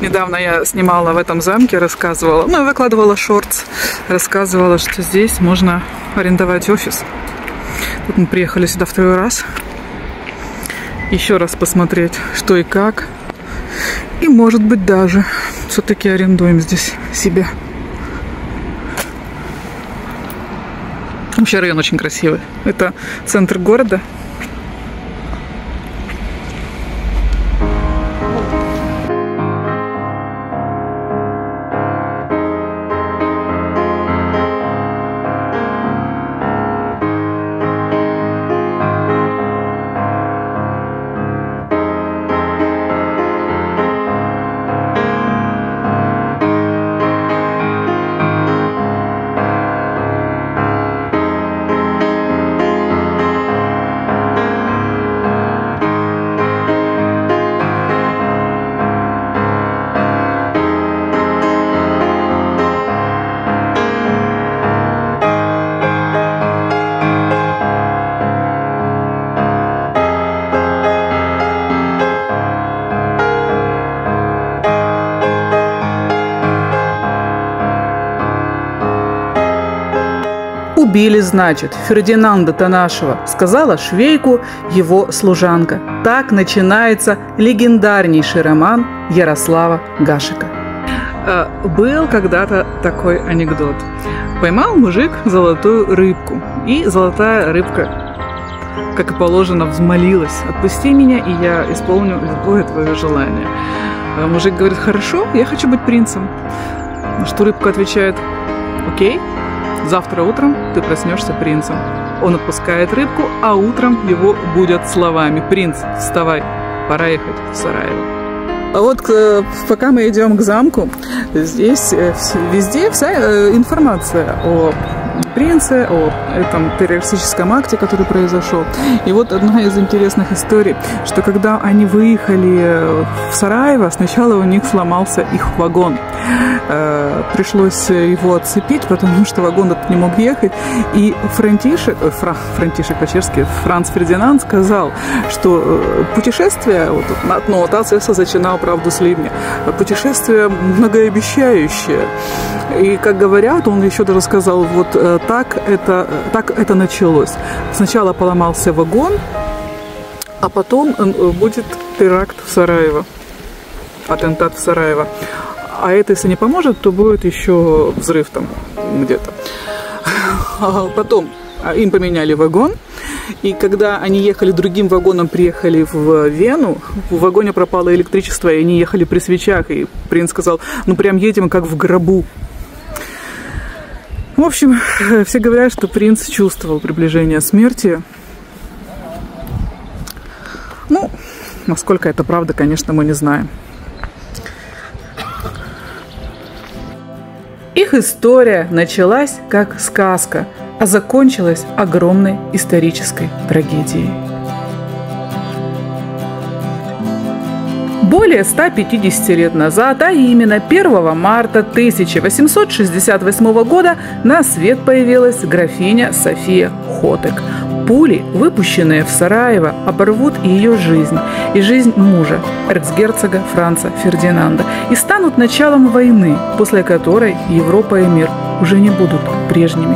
Недавно я снимала в этом замке, рассказывала, ну, выкладывала шортс, рассказывала, что здесь можно арендовать офис. Тут мы приехали сюда второй раз. Еще раз посмотреть, что и как. И, может быть, даже все-таки арендуем здесь себе. Вообще район очень красивый. Это центр города. «Убили, значит, Фердинанда-то нашего», — сказала швейку его служанка. Так начинается легендарнейший роман Ярослава Гашека. Был когда-то такой анекдот. Поймал мужик золотую рыбку, и золотая рыбка, как и положено, взмолилась: «Отпусти меня, и я исполню любое твое желание». Мужик говорит: «Хорошо, я хочу быть принцем». На что рыбка отвечает: «Окей, завтра утром ты проснешься принцем». Он отпускает рыбку, а утром его будят словами: «Принц, вставай, пора ехать в Сараево». А вот пока мы идем к замку, здесь везде вся информация о принце, о этом террористическом акте, который произошел. И вот одна из интересных историй, что когда они выехали в Сараево, сначала у них сломался их вагон. Пришлось его отцепить, потому что вагон этот не мог ехать. И Франтишек по-чешски, Франц Фердинанд сказал, что путешествие, вот Ацеса зачинал правду с Ливня, путешествие многообещающее. И, как говорят, он еще даже сказал, вот так это началось. Сначала поломался вагон, а потом будет теракт в Сараево, атентат в Сараево. А это, если не поможет, то будет еще взрыв там где-то. Потом им поменяли вагон, и когда они ехали другим вагоном, приехали в Вену, в вагоне пропало электричество, и они ехали при свечах, и принц сказал: «Ну прям едем как в гробу». В общем, все говорят, что принц чувствовал приближение смерти. Ну, насколько это правда, конечно, мы не знаем. Их история началась как сказка, а закончилась огромной исторической трагедией. Более 150 лет назад, а именно 1 марта 1868 года, на свет появилась графиня София Хотек. Пули, выпущенные в Сараево, оборвут ее жизнь и жизнь мужа, эрцгерцога Франца Фердинанда, и станут началом войны, после которой Европа и мир уже не будут прежними.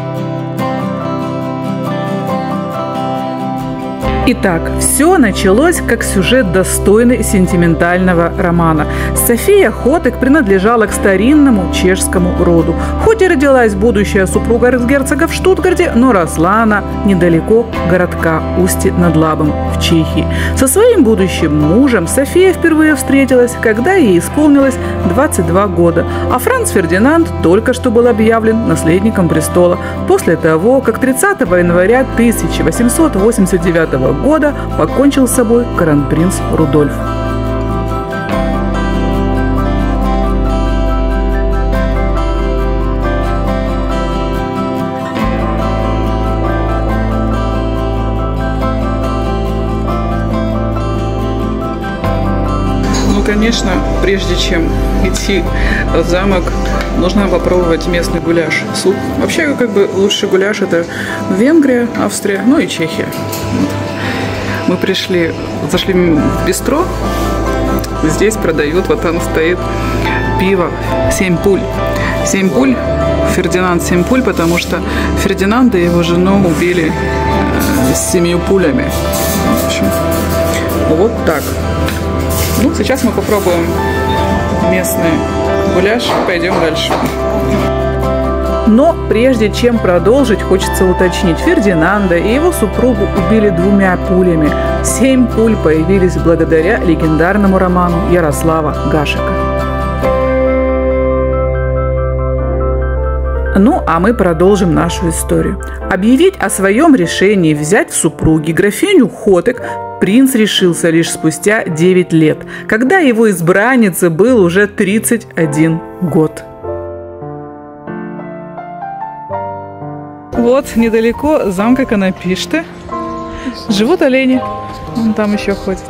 Итак, все началось как сюжет, достойный сентиментального романа. София Хотек принадлежала к старинному чешскому роду. Хоть и родилась будущая супруга эрцгерцога в Штутгарте, но росла она недалеко городка Усти-над-Лабом в Чехии. Со своим будущим мужем София впервые встретилась, когда ей исполнилось 22 года, а Франц Фердинанд только что был объявлен наследником престола после того, как 30 января 1889 года покончил с собой кронпринц Рудольф. Ну, конечно, прежде чем идти в замок, нужно попробовать местный гуляш, суп. Вообще, как бы лучший гуляш — это Венгрия, Австрия, ну и Чехия. Мы зашли в бистро, здесь продают, вот оно стоит, пиво 7 пуль. 7 пуль, Фердинанд 7 пуль, потому что Фердинанда и его жену убили с 7 пулями. В общем, вот так. Ну, сейчас мы попробуем местный гуляш, пойдем дальше. Но прежде чем продолжить, хочется уточнить, Фердинанда и его супругу убили 2 пулями. 7 пуль появились благодаря легендарному роману Ярослава Гашека. Ну, а мы продолжим нашу историю. Объявить о своем решении взять в супруги графиню Хотек принц решился лишь спустя 9 лет, когда его избраннице был уже 31 год. Вот недалеко замка Канапиште живут олени. Он там еще ходит.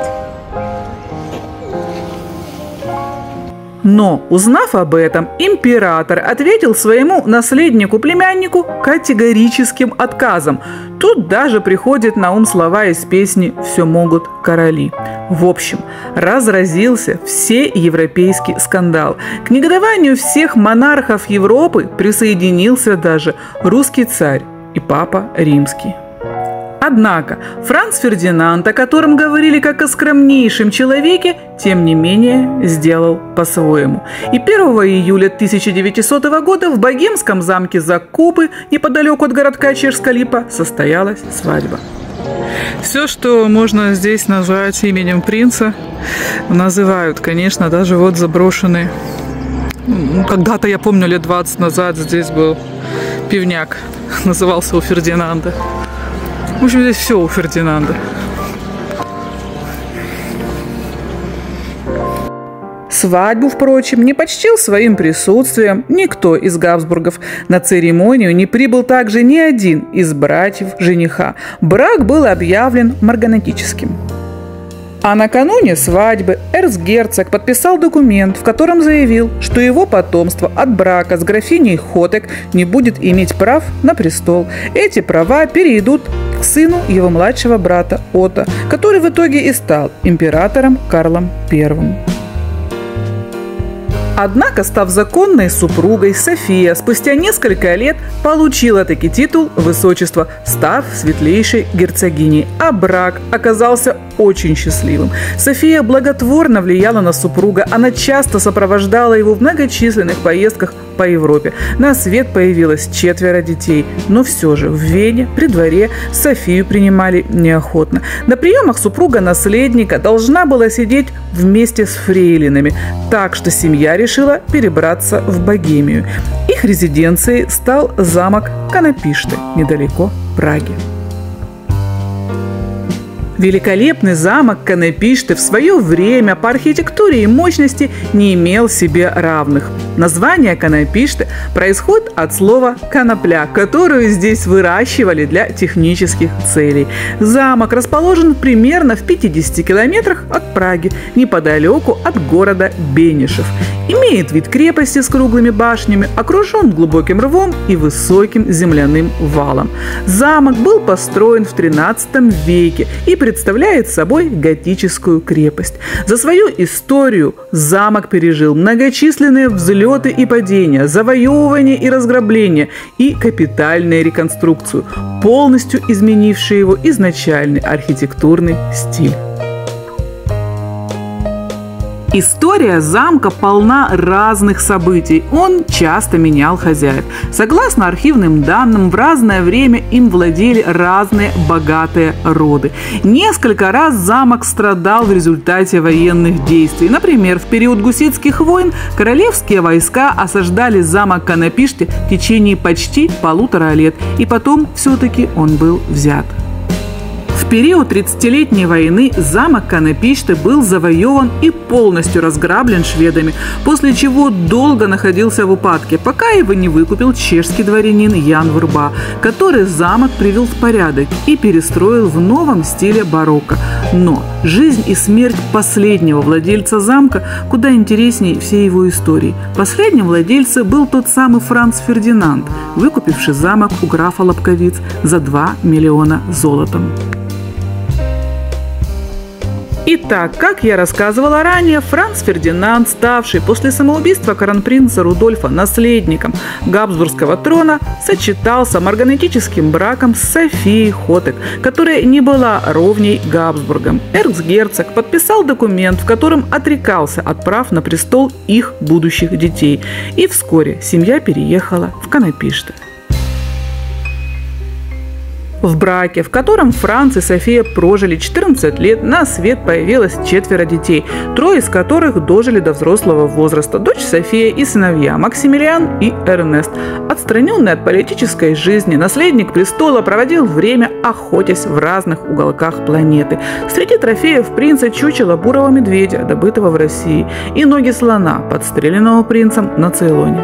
Но, узнав об этом, император ответил своему наследнику-племяннику категорическим отказом. Тут даже приходят на ум слова из песни «Все могут короли». В общем, разразился всеевропейский скандал. К негодованию всех монархов Европы присоединился даже русский царь и папа римский. Однако Франц Фердинанд, о котором говорили как о скромнейшем человеке, тем не менее сделал по-своему. И 1 июля 1900 года в богемском замке Закупы, неподалеку от городка Чешска-Липа, состоялась свадьба. Все, что можно здесь назвать именем принца, называют, конечно, даже вот заброшенный. Когда-то, я помню, лет 20 назад здесь был пивняк, назывался у Фердинанда. В общем, здесь все у Фердинанда. Свадьбу, впрочем, не почтил своим присутствием никто из Габсбургов. На церемонию не прибыл также ни один из братьев жениха. Брак был объявлен марганатическим. А накануне свадьбы эрцгерцог подписал документ, в котором заявил, что его потомство от брака с графиней Хотек не будет иметь прав на престол. Эти права перейдут к сыну его младшего брата Отто, который в итоге и стал императором Карлом I. Однако, став законной супругой, София спустя несколько лет получила таки титул высочества, став светлейшей герцогиней, а брак оказался очень счастливым. София благотворно влияла на супруга, она часто сопровождала его в многочисленных поездках по Европе. На свет появилось 4 детей, но все же в Вене при дворе Софию принимали неохотно. На приемах супруга-наследника должна была сидеть вместе с фрейлинами, так что семья решила перебраться в Богемию. Их резиденцией стал замок Канапиште, недалеко Праги. Великолепный замок Канапиште в свое время по архитектуре и мощности не имел себе равных. Название Канапиште происходит от слова «конопля», которую здесь выращивали для технических целей. Замок расположен примерно в 50 километрах от Праги, неподалеку от города Бенишев. Имеет вид крепости с круглыми башнями, окружен глубоким рвом и высоким земляным валом. Замок был построен в XIII веке и представляет собой готическую крепость. За свою историю замок пережил многочисленные взлеты и падения, завоевывания и разграбления и капитальную реконструкцию, полностью изменившие его изначальный архитектурный стиль. История замка полна разных событий. Он часто менял хозяев. Согласно архивным данным, в разное время им владели разные богатые роды. Несколько раз замок страдал в результате военных действий. Например, в период гуситских войн королевские войска осаждали замок Канапиште в течение почти 1,5 лет, и потом все-таки он был взят. В период 30-летней войны замок Канапиште был завоеван и полностью разграблен шведами, после чего долго находился в упадке, пока его не выкупил чешский дворянин Ян Вырба, который замок привел в порядок и перестроил в новом стиле барокко. Но жизнь и смерть последнего владельца замка куда интереснее всей его истории. Последним владельцем был тот самый Франц Фердинанд, выкупивший замок у графа Лобковиц за 2 миллиона золотом. Итак, как я рассказывала ранее, Франц Фердинанд, ставший после самоубийства кронпринца Рудольфа наследником Габсбургского трона, сочетался марганетическим браком с Софией Хотек, которая не была ровней Габсбургам. Эрцгерцог подписал документ, в котором отрекался от прав на престол их будущих детей. И вскоре семья переехала в Канапиште. В браке, в котором Франц и София прожили 14 лет, на свет появилось 4 детей, 3 из которых дожили до взрослого возраста. Дочь София и сыновья Максимилиан и Эрнест. Отстраненный от политической жизни, наследник престола проводил время, охотясь в разных уголках планеты. Среди трофеев принца чучело бурого медведя, добытого в России, и ноги слона, подстреленного принцем на Цейлоне.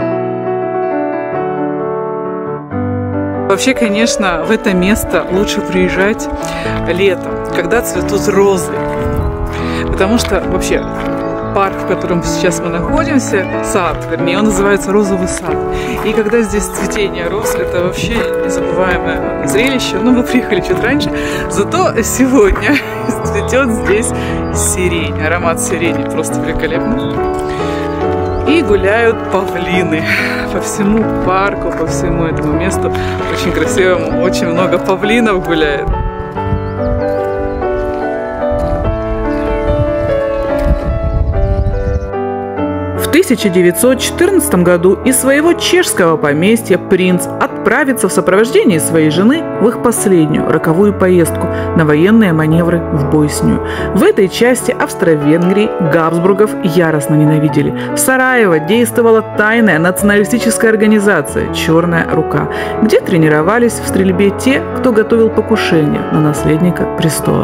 Вообще, конечно, в это место лучше приезжать летом, когда цветут розы. Потому что вообще парк, в котором сейчас мы находимся, сад, вернее, он называется Розовый сад. И когда здесь цветение роз, это вообще незабываемое зрелище. Ну, мы приехали чуть раньше, зато сегодня цветет здесь сирень. Аромат сирени просто великолепный. И гуляют павлины по всему парку, по всему этому месту. Очень красивому, очень много павлинов гуляет. В 1914 году из своего чешского поместья принц отправится в сопровождении своей жены в их последнюю роковую поездку на военные маневры в Боснию. В этой части Австро-Венгрии Габсбургов яростно ненавидели. В Сараево действовала тайная националистическая организация «Черная рука», где тренировались в стрельбе те, кто готовил покушение на наследника престола.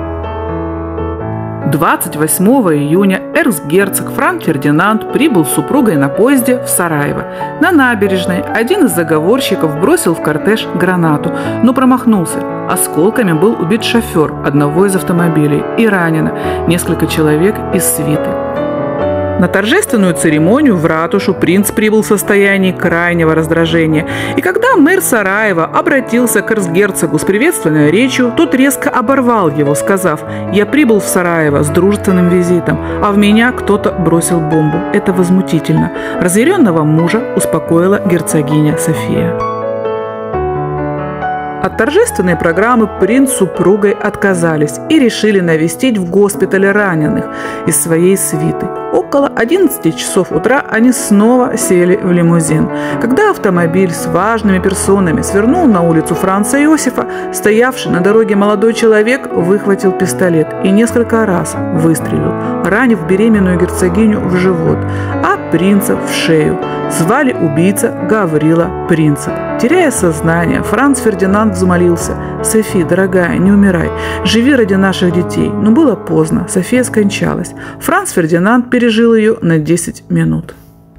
28 июня эрцгерцог Франц Фердинанд прибыл с супругой на поезде в Сараево. На набережной один из заговорщиков бросил в кортеж гранату, но промахнулся. Осколками был убит шофер одного из автомобилей и ранено несколько человек из свиты. На торжественную церемонию в ратушу принц прибыл в состоянии крайнего раздражения. И когда мэр Сараева обратился к эрцгерцогу с приветственной речью, тот резко оборвал его, сказав: «Я прибыл в Сараево с дружественным визитом, а в меня кто-то бросил бомбу. Это возмутительно». Разъяренного мужа успокоила герцогиня София. От торжественной программы принц с супругой отказались и решили навестить в госпитале раненых из своей свиты. Около 11 часов утра они снова сели в лимузин. Когда автомобиль с важными персонами свернул на улицу Франца Иосифа, стоявший на дороге молодой человек выхватил пистолет и несколько раз выстрелил, ранив беременную герцогиню в живот, а принца в шею. Звали убийца Гаврила Принцип. Теряя сознание, Франц Фердинанд взмолился: «Софи, дорогая, не умирай, живи ради наших детей». Но было поздно, София скончалась. Франц Фердинанд пережил ее на 10 минут.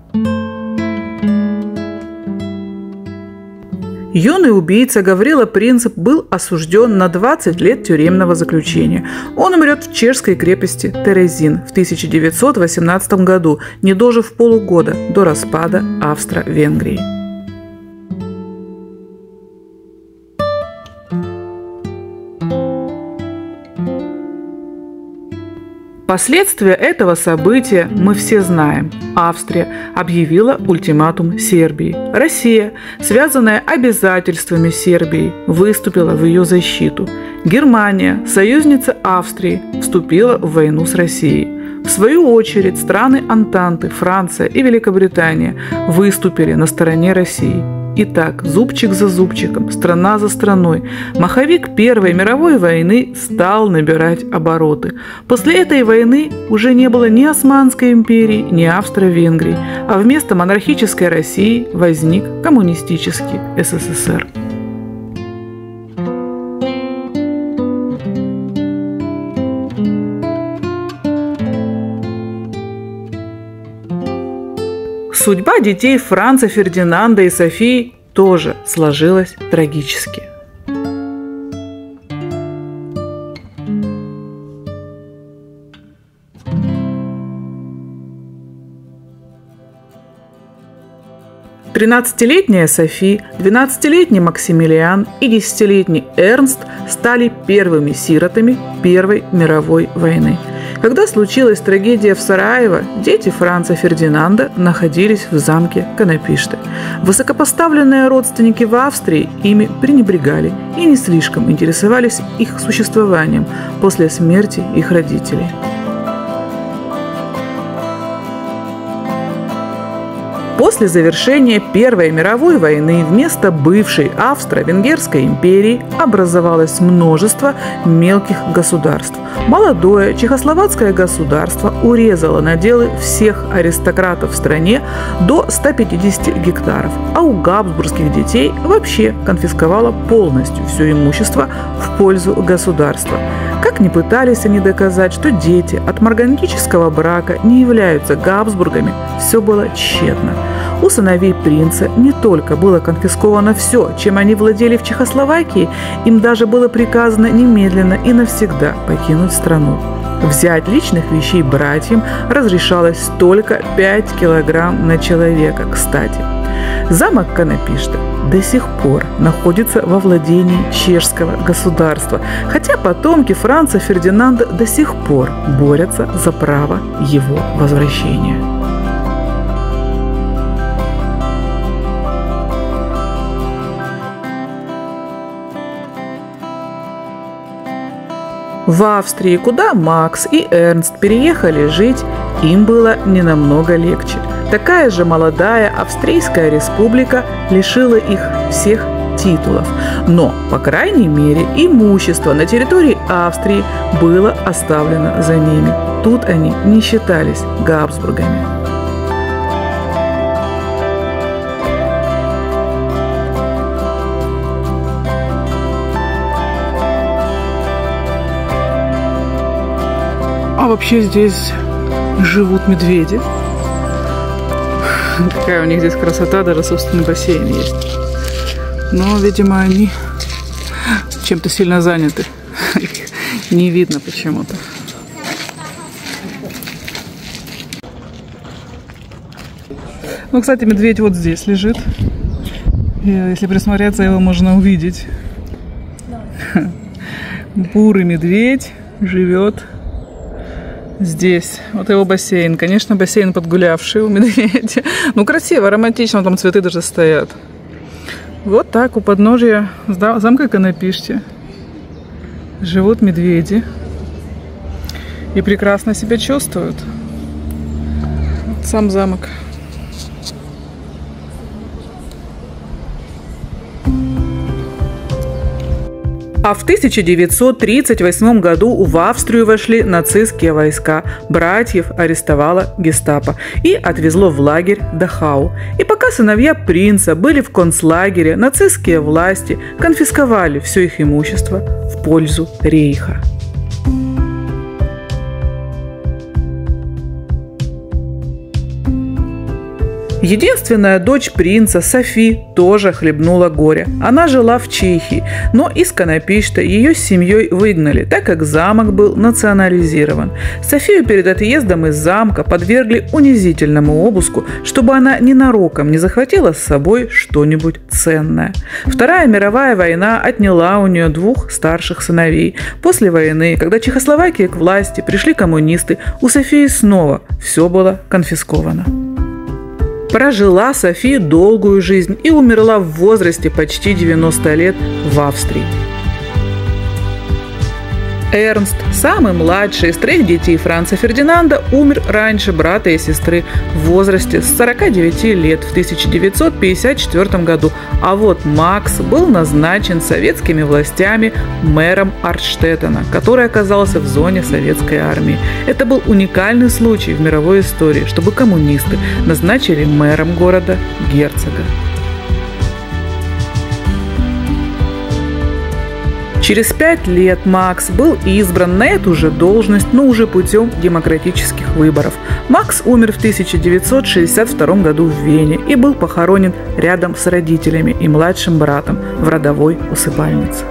Юный убийца Гаврила Принцип был осужден на 20 лет тюремного заключения. Он умрет в чешской крепости Терезин в 1918 году, не дожив полугода до распада Австро-Венгрии. Последствия этого события мы все знаем. Австрия объявила ультиматум Сербии. Россия, связанная обязательствами Сербии, выступила в ее защиту. Германия, союзница Австрии, вступила в войну с Россией. В свою очередь, страны Антанты, Франция и Великобритания выступили на стороне России. Итак, зубчик за зубчиком, страна за страной, маховик Первой мировой войны стал набирать обороты. После этой войны уже не было ни Османской империи, ни Австро-Венгрии, а вместо монархической России возник коммунистический СССР. Судьба детей Франца Фердинанда и Софии тоже сложилась трагически. 13-летняя Софи, 12-летний Максимилиан и 10-летний Эрнст стали первыми сиротами Первой мировой войны. Когда случилась трагедия в Сараево, дети Франца Фердинанда находились в замке Канапиште. Высокопоставленные родственники в Австрии ими пренебрегали и не слишком интересовались их существованием после смерти их родителей. После завершения Первой мировой войны вместо бывшей Австро-Венгерской империи образовалось множество мелких государств. Молодое чехословацкое государство урезало наделы всех аристократов в стране до 150 гектаров, а у габсбургских детей вообще конфисковало полностью все имущество в пользу государства. Как ни пытались они доказать, что дети от марганического брака не являются Габсбургами, все было тщетно. У сыновей принца не только было конфисковано все, чем они владели в Чехословакии, им даже было приказано немедленно и навсегда покинуть страну. Взять личных вещей братьям разрешалось только 5 килограмм на человека, кстати. Замок Канапиште до сих пор находится во владении чешского государства, хотя потомки Франца Фердинанда до сих пор борются за право его возвращения. В Австрии, куда Макс и Эрнст переехали жить, им было не намного легче. Такая же молодая Австрийская республика лишила их всех титулов. Но, по крайней мере, имущество на территории Австрии было оставлено за ними. Тут они не считались Габсбургами. А вообще здесь живут медведи. Какая у них здесь красота, даже собственный бассейн есть. Но, видимо, они чем-то сильно заняты. Их не видно почему-то. Ну, кстати, медведь вот здесь лежит. И если присмотреться, его можно увидеть. Бурый медведь живет здесь. Вот его бассейн. Конечно, бассейн подгулявший у медведя. Ну, красиво, романтично. Там цветы даже стоят. Вот так у подножия замка Канапиште живут медведи. И прекрасно себя чувствуют. Сам замок. А в 1938 году в Австрию вошли нацистские войска. Братьев арестовало гестапо и отвезло в лагерь Дахау. И пока сыновья принца были в концлагере, нацистские власти конфисковали все их имущество в пользу рейха. Единственная дочь принца, Софи, тоже хлебнула горе. Она жила в Чехии, но из Канапиште ее с семьей выгнали, так как замок был национализирован. Софию перед отъездом из замка подвергли унизительному обыску, чтобы она ненароком не захватила с собой что-нибудь ценное. Вторая мировая война отняла у нее 2 старших сыновей. После войны, когда Чехословакии к власти пришли коммунисты, у Софии снова все было конфисковано. Прожила София долгую жизнь и умерла в возрасте почти 90 лет в Австрии. Эрнст, самый младший из 3 детей Франца Фердинанда, умер раньше брата и сестры в возрасте с 49 лет в 1954 году. А вот Макс был назначен советскими властями мэром Артштеттена, который оказался в зоне советской армии. Это был уникальный случай в мировой истории, чтобы коммунисты назначили мэром города герцога. Через 5 лет Макс был избран на эту же должность, но уже путем демократических выборов. Макс умер в 1962 году в Вене и был похоронен рядом с родителями и младшим братом в родовой усыпальнице.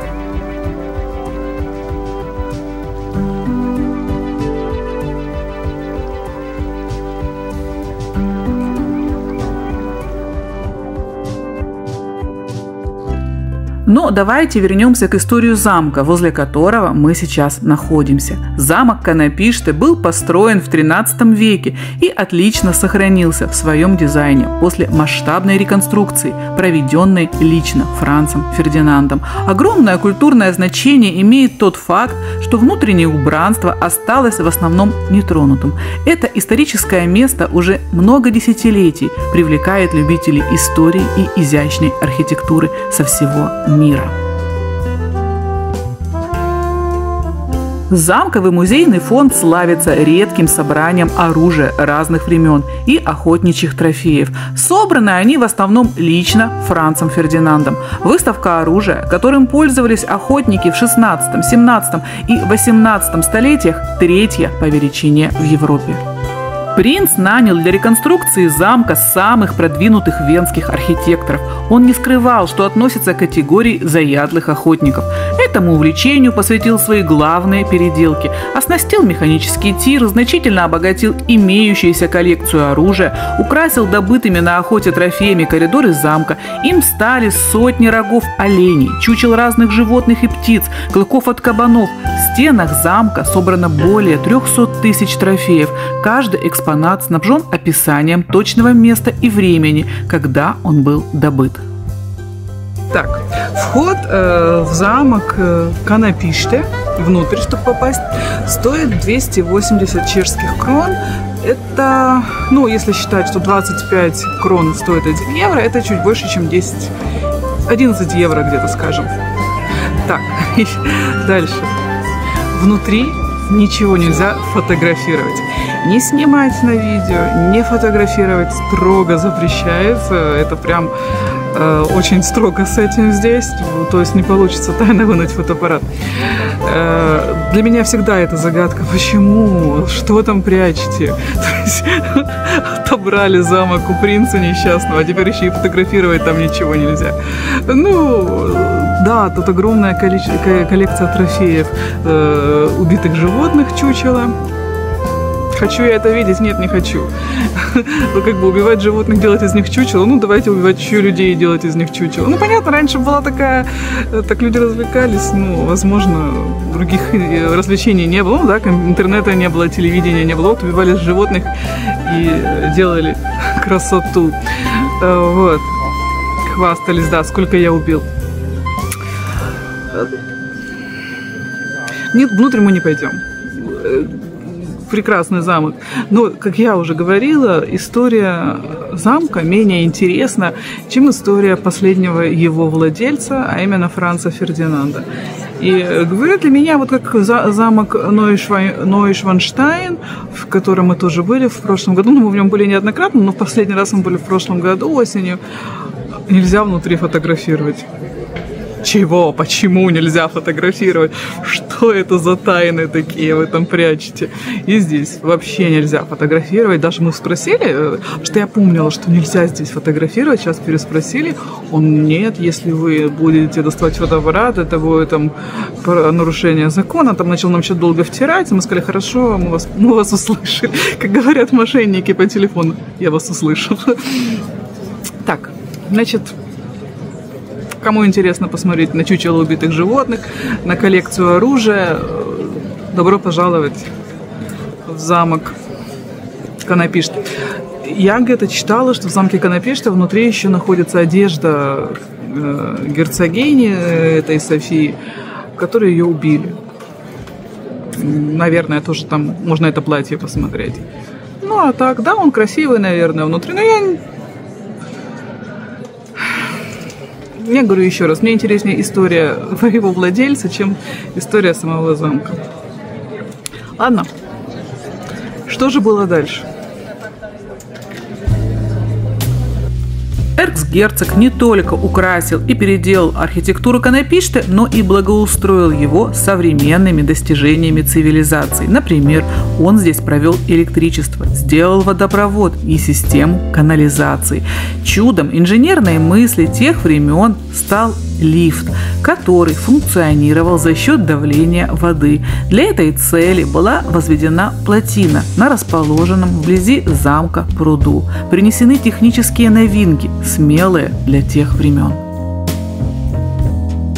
Но давайте вернемся к истории замка, возле которого мы сейчас находимся. Замок Канапиште был построен в XIII веке и отлично сохранился в своем дизайне после масштабной реконструкции, проведенной лично Францем Фердинандом. Огромное культурное значение имеет тот факт, что внутреннее убранство осталось в основном нетронутым. Это историческое место уже много десятилетий привлекает любителей истории и изящной архитектуры со всего мира. Замковый музейный фонд славится редким собранием оружия разных времен и охотничьих трофеев. Собраны они в основном лично Францем Фердинандом. Выставка оружия, которым пользовались охотники в 16, 17 и 18 столетиях, третья по величине в Европе. Принц нанял для реконструкции замка самых продвинутых венских архитекторов. Он не скрывал, что относится к категории заядлых охотников. Этому увлечению посвятил свои главные переделки, оснастил механический тир, значительно обогатил имеющуюся коллекцию оружия, украсил добытыми на охоте трофеями коридоры замка. Им стали сотни рогов оленей, чучел разных животных и птиц, клыков от кабанов. В стенах замка собрано более 300 тысяч трофеев. Каждый экспонат снабжен описанием точного места и времени, когда он был добыт. Так, вход в замок Канапиште, внутрь, чтобы попасть, стоит 280 чешских крон. Это, если считать, что 25 крон стоит 1 евро, это чуть больше, чем 11 евро где-то, скажем. Так, дальше. Внутри ничего нельзя фотографировать. Не снимать на видео, не фотографировать строго запрещается. Это прям очень строго с этим здесь. То есть не получится тайно вынуть фотоаппарат. Для меня всегда это загадка. Почему? Что там прячете? То есть отобрали замок у принца несчастного, а теперь еще и фотографировать там ничего нельзя. Да, тут огромная коллекция трофеев убитых животных, чучела. Хочу я это видеть? Нет, не хочу. Убивать животных, делать из них чучело. Давайте убивать еще людей и делать из них чучело. Понятно, раньше была такая... Так люди развлекались. Возможно, других развлечений не было. Интернета не было, телевидения не было. Убивали животных и делали красоту. Хвастались, сколько я убил. Нет, внутрь мы не пойдем. Прекрасный замок. Но, как я уже говорила, история замка менее интересна, чем история последнего его владельца, а именно Франца Фердинанда. И говорят, для меня, как замок Нойшванштайн, в котором мы тоже были в прошлом году, мы в нем были неоднократно, но в последний раз мы были в прошлом году осенью, нельзя внутри фотографировать. Чего? Почему нельзя фотографировать? Что это за тайны такие вы там прячете? И здесь вообще нельзя фотографировать. Даже мы спросили, что я помнила, что нельзя здесь фотографировать. Сейчас переспросили. Нет, если вы будете доставать фотоаппарат, это будет нарушение закона. Там начал нам еще долго втирать. Мы сказали, хорошо, мы вас услышали. Как говорят мошенники по телефону, я вас услышал. Так, значит... Кому интересно посмотреть на чучело убитых животных, на коллекцию оружия, добро пожаловать в замок Канапиште. Я где-то читала, что в замке Канапиште внутри еще находится одежда герцогини этой Софии, которой ее убили. Наверное, тоже там можно это платье посмотреть. А так, да, он красивый, наверное, внутри. Но я говорю еще раз, мне интереснее история его владельца, чем история самого замка. Ладно, что же было дальше? Эрцгерцог не только украсил и переделал архитектуру Канапиште, но и благоустроил его современными достижениями цивилизации. Например, он здесь провел электричество, сделал водопровод и систему канализации. Чудом инженерной мысли тех времен стал лифт, который функционировал за счет давления воды. Для этой цели была возведена плотина на расположенном вблизи замка пруду. Принесены технические новинки, смелые для тех времен.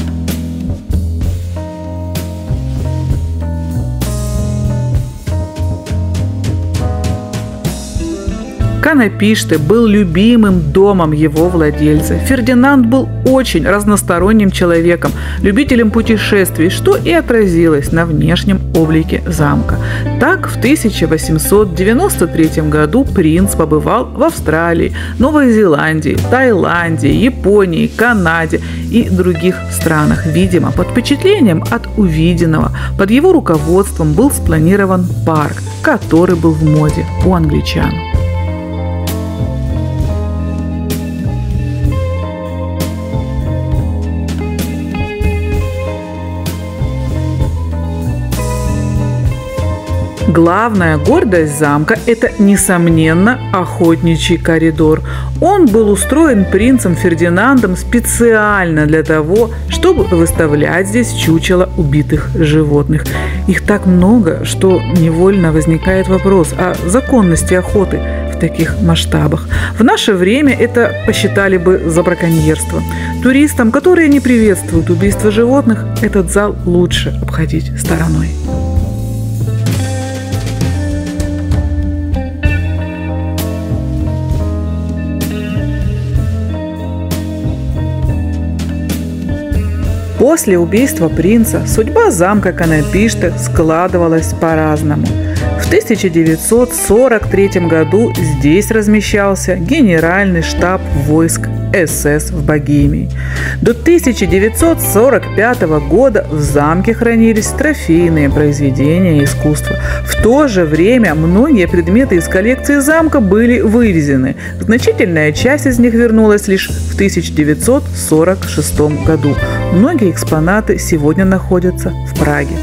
Канапиште был любимым домом его владельца. Фердинанд был очень разносторонним человеком, любителем путешествий, что и отразилось на внешнем облике замка. Так, в 1893 году принц побывал в Австралии, Новой Зеландии, Таиланде, Японии, Канаде и других странах. Видимо, под впечатлением от увиденного, под его руководством был спланирован парк, который был в моде у англичан. Главная гордость замка – это, несомненно, охотничий коридор. Он был устроен принцем Фердинандом специально для того, чтобы выставлять здесь чучело убитых животных. Их так много, что невольно возникает вопрос о законности охоты в таких масштабах. В наше время это посчитали бы за браконьерство. Туристам, которые не приветствуют убийство животных, этот зал лучше обходить стороной. После убийства принца судьба замка Канапиште складывалась по-разному. В 1943 году здесь размещался генеральный штаб войск СС в Богемии. До 1945 года в замке хранились трофейные произведения искусства. В то же время многие предметы из коллекции замка были вывезены. Значительная часть из них вернулась лишь в 1946 году. Многие экспонаты сегодня находятся в Праге.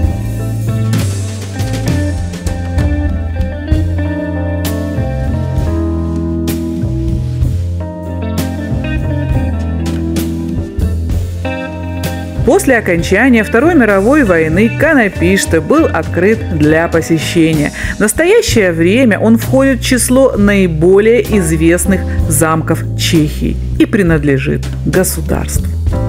После окончания Второй мировой войны Канапиште был открыт для посещения. В настоящее время он входит в число наиболее известных замков Чехии и принадлежит государству.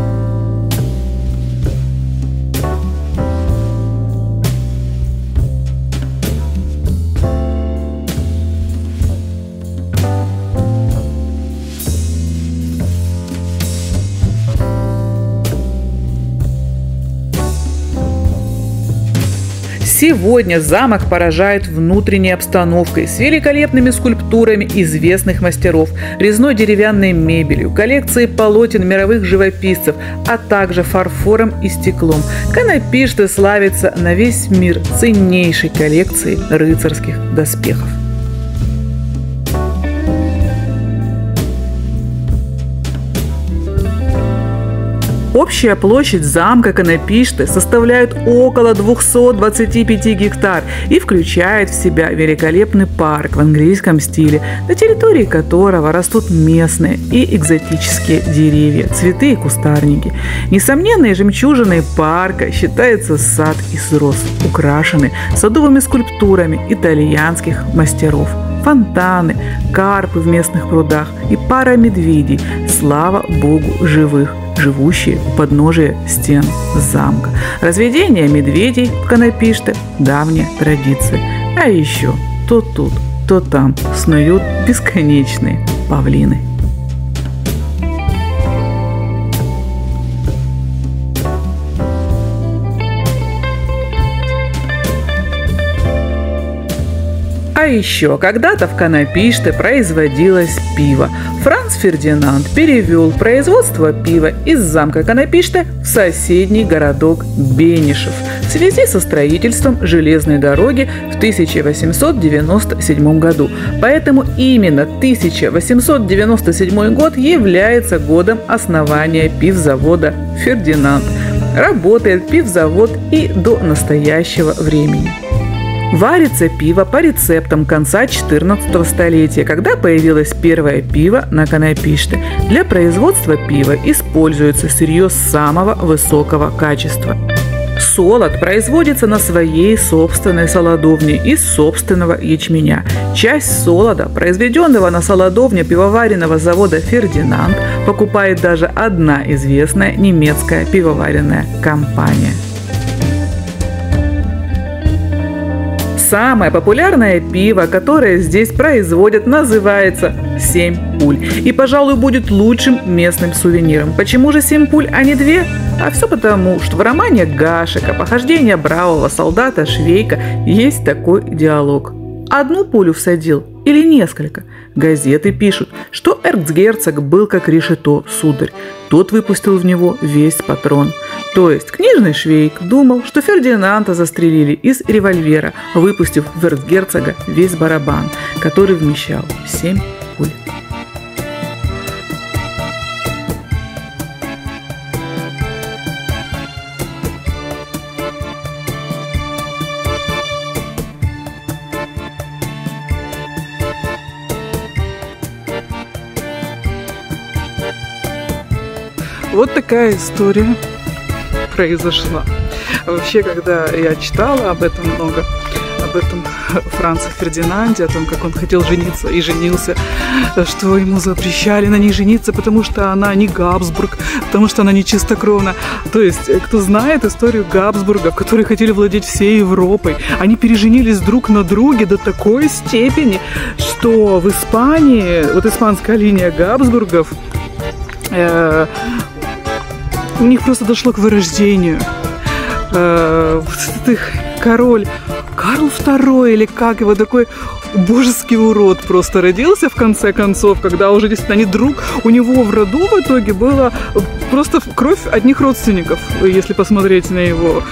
Сегодня замок поражает внутренней обстановкой с великолепными скульптурами известных мастеров, резной деревянной мебелью, коллекцией полотен мировых живописцев, а также фарфором и стеклом. Канапиште славится на весь мир ценнейшей коллекцией рыцарских доспехов. Общая площадь замка Канапиште составляет около 225 гектар и включает в себя великолепный парк в английском стиле, на территории которого растут местные и экзотические деревья, цветы и кустарники. Несомненной жемчужиной парка считается сад из роз, украшенный садовыми скульптурами итальянских мастеров. Фонтаны, карпы в местных прудах и пара медведей, слава богу, живых, живущие у подножия стен замка. Разведение медведей в Канапиште – давняя традиция. А еще то тут, то там снуют бесконечные павлины. А еще когда-то в Канапиште производилось пиво. Франц Фердинанд перевел производство пива из замка Канапиште в соседний городок Бенишев в связи со строительством железной дороги в 1897 году. Поэтому именно 1897 год является годом основания пивзавода «Фердинанд». Работает пивзавод и до настоящего времени. Варится пиво по рецептам конца 14 столетия, когда появилось первое пиво на Канапиште. Для производства пива используется сырье самого высокого качества. Солод производится на своей собственной солодовне из собственного ячменя. Часть солода, произведенного на солодовне пивоваренного завода «Фердинанд», покупает даже одна известная немецкая пивоваренная компания. Самое популярное пиво, которое здесь производят, называется «7 пуль». И, пожалуй, будет лучшим местным сувениром. Почему же 7 пуль, а не 2? А все потому, что в романе Гашека «Похождения бравого солдата Швейка» есть такой диалог. Одну пулю всадил или несколько? Газеты пишут, что эрцгерцог был как решето, сударь. Тот выпустил в него весь патрон. То есть книжный Швейк думал, что Фердинанда застрелили из револьвера, выпустив в эрцгерцога весь барабан, который вмещал 7 пуль. Вот такая история произошла. Вообще, когда я читала об этом много, об этом Франце Фердинанде, о том, как он хотел жениться и женился, что ему запрещали на ней жениться, потому что она не Габсбург, потому что она не чистокровна. То есть, кто знает историю Габсбургов, которые хотели владеть всей Европой, они переженились друг на друге до такой степени, что в Испании, вот испанская линия Габсбургов, у них просто дошло к вырождению. Король Карл II, или как его, такой божеский урод просто родился в конце концов, когда уже действительно они друг, у него в роду в итоге была просто кровь одних родственников, если посмотреть на его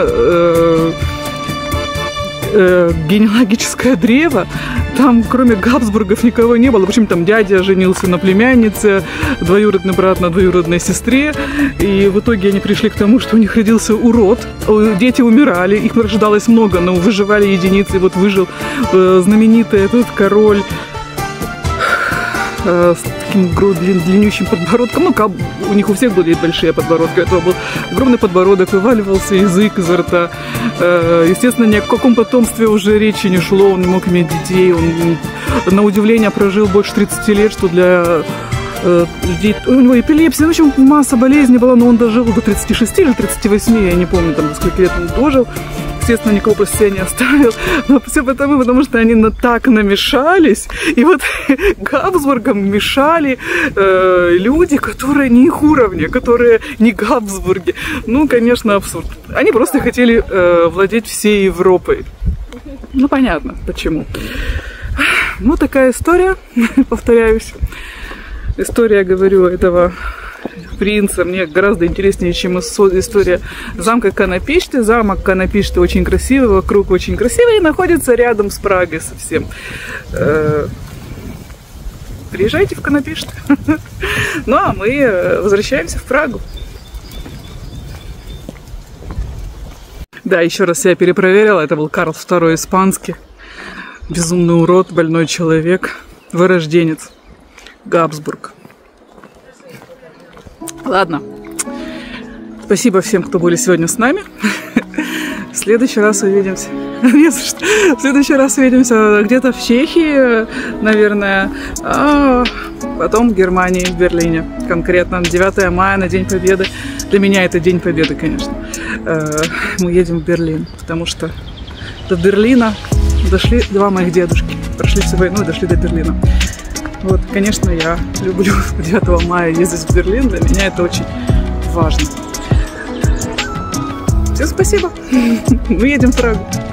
генеалогическое древо. Там, кроме Габсбургов, никого не было. В общем, там дядя женился на племяннице, двоюродный брат на двоюродной сестре. И в итоге они пришли к тому, что у них родился урод. Дети умирали, их рождалось много, но выживали единицы. И вот выжил знаменитый этот король с таким длиннющим подбородком. Ну, у них у всех были большие подбородки. Это был огромный подбородок, вываливался язык изо рта. Естественно, ни о каком потомстве уже речи не шло. Он не мог иметь детей. Он, на удивление, прожил больше 30 лет, что для людей... У него эпилепсия, в общем, масса болезней была, но он дожил до 36 или 38, я не помню, там, сколько лет он дожил. Естественно, никого после себя не оставил. Но все потому что они так намешались. И вот Габсбургам мешали люди, которые не их уровня, которые не Габсбурги. Ну, конечно, абсурд. Они просто хотели владеть всей Европой. Ну, понятно, почему. Ну, такая история, повторяюсь. История, говорю, этого принца мне гораздо интереснее, чем история замка Канапишты. Замок Канапишты очень красивый, вокруг очень красивый и находится рядом с Прагой совсем. Приезжайте в Канапишты. Ну, а мы возвращаемся в Прагу. Да, еще раз я перепроверила, это был Карл II испанский. Безумный урод, больной человек, вырожденец. Габсбург. Ладно. Спасибо всем, кто были сегодня с нами. В следующий раз увидимся. Не за что. В следующий раз увидимся где-то в Чехии, наверное. А потом в Германии, в Берлине. Конкретно 9 мая, на День Победы. Для меня это День Победы, конечно. Мы едем в Берлин, потому что до Берлина дошли два моих дедушки. Прошли всю войну и дошли до Берлина. Вот, конечно, я люблю 9 мая ездить в Берлин. Для меня это очень важно. Всем спасибо. Мы едем в Прагу.